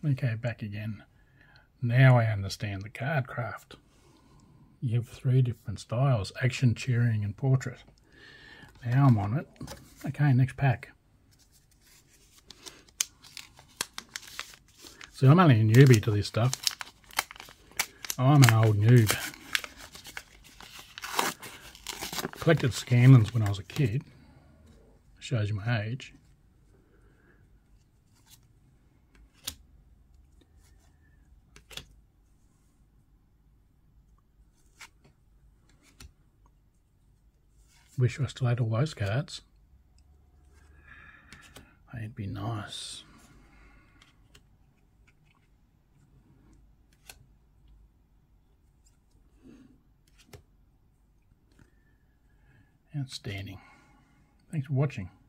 Okay, back again. Now I understand the card craft. You have 3 different styles: action, cheering and portrait. Now I'm on it. Okay, next pack. So I'm only a newbie to this stuff. I'm an old noob. Collected Scanlons when I was a kid. Shows you my age. Wish I still had all those cards. They'd be nice. Outstanding. Thanks for watching.